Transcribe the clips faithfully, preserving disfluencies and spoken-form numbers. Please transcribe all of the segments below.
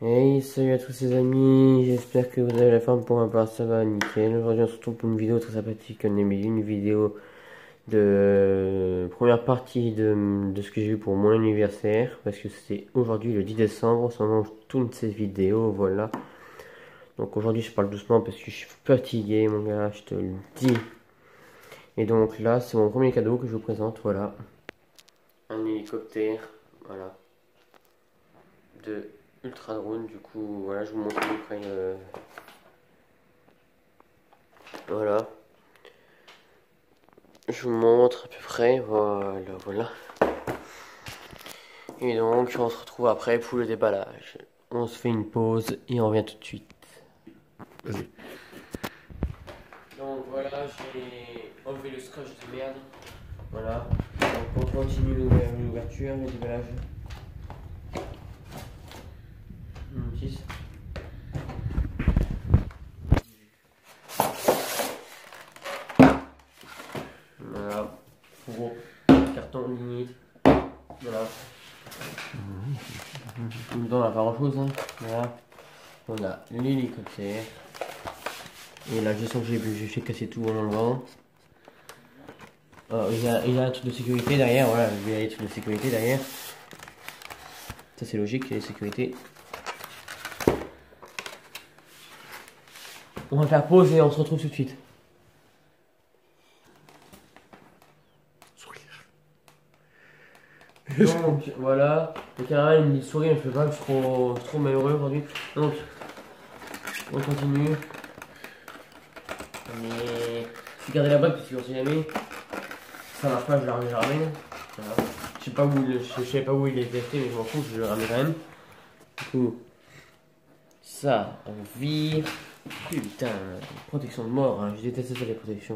Hey, salut à tous les amis, j'espère que vous avez la forme pour un part, ça va nickel. Aujourd'hui on se retrouve pour une vidéo très sympathique, on a mis une vidéo de euh, première partie de, de ce que j'ai eu pour mon anniversaire, parce que c'est aujourd'hui le dix décembre, en ce moment je tourne cette vidéo, voilà. Donc aujourd'hui je parle doucement parce que je suis fatigué mon gars, je te le dis. Et donc là c'est mon premier cadeau que je vous présente, voilà. Un hélicoptère, voilà. De Ultra Drone, du coup voilà, je vous montre à peu près euh... voilà, je vous montre à peu près, voilà, voilà. Et donc on se retrouve après pour le déballage. On se fait une pause et on revient tout de suite. Vas-y. Donc voilà, j'ai enlevé le scotch de merde, voilà. Donc on continue l'ouverture, le déballage. Notice. Voilà, gros carton limite. Voilà. Dedans, on n'a pas grand chose. Hein. Voilà. On a l'hélicoptère. Et là, je sens que j'ai fait casser tout en enlevant. Oh, il, y a, il y a un truc de sécurité derrière. Voilà, il y a des trucs de sécurité derrière. Ça, c'est logique, il y a des sécurités. On va faire pause et on se retrouve tout de suite. Donc voilà, le caravane il me dit souris, mais je peux pas, je suis trop, trop malheureux aujourd'hui. Donc, on continue. Mais je vais garder la boîte parce qu'on sait jamais. Ça marche pas, je la ramène. Voilà. Je sais pas où, le, je, je sais pas où il est acheté, mais je m'en fous, je le ramène quand même. Du coup, ça, on vire. Putain, protection de mort, hein. Je déteste ça les protections.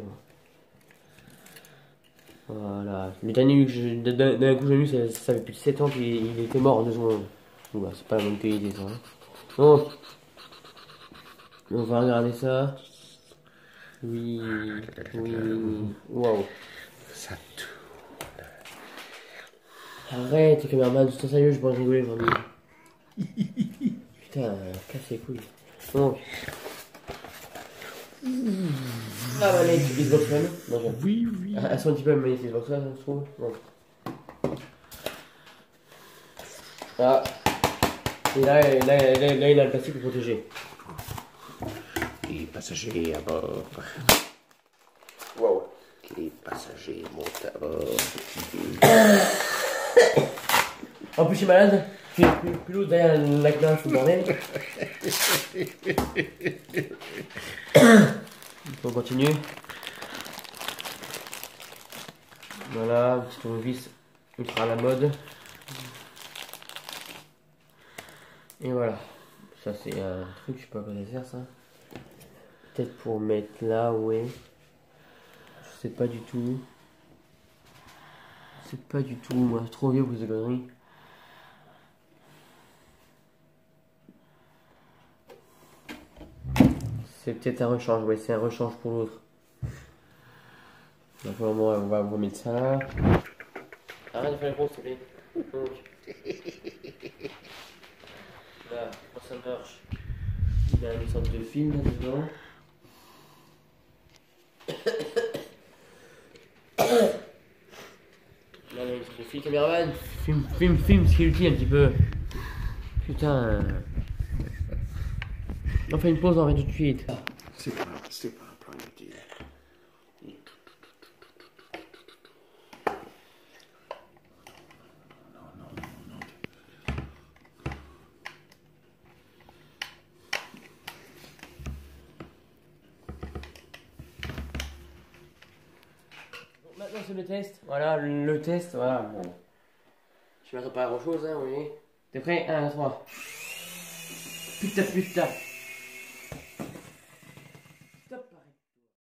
Voilà, le dernier que d'un coup j'ai vu, ça, ça fait plus de sept ans qu'il il était mort en deux secondes. Oula, c'est pas la bonne qualité ça. Hein. Bon, on va regarder ça. Oui, oui, waouh. Ça tourne. Arrête, caméraman, c'est sérieux, je peux rigoler aujourd'hui. Putain, casse les couilles. Donc, la manette Xbox One. Non, oui, oui. Elle sont un petit peu la manette Xbox One, je trouve. Donc. Ah. Et là, là, là, là, là, il a le plastique pour protéger. Les passagers à bord. Waouh. Les passagers montent à bord. En plus, je suis malade. Je suis plus, plus l'autre derrière la glace au bordel. On continue. Voilà, petit tournevis ultra à la mode. Et voilà. Ça, c'est un truc, je sais pas quoi ça sert ça. Peut-être pour mettre là, ouais. Je sais pas du tout. Je sais pas du tout, moi, trop vieux pour ces conneries. C'est peut-être un rechange, ouais, c'est un rechange pour l'autre. Donc, pour le moment, on va vous mettre ça. Arrête de faire les pause, s'il te plaît. Donc, là, quand ça marche, il y a une sorte de film là-dedans. Là, il y a une sorte de film, caméraman. Film, film, film, ce qui est utile un petit peu. Putain. On fait une pause, on revient tout de suite. C'est pas, c'est pas un plan inutile. Non, non, non, non. Bon, maintenant c'est le test. Voilà, le test, voilà. Bon. Je m'attends pas à grand chose, hein, oui. T'es prêt? un, trois. Putain, putain.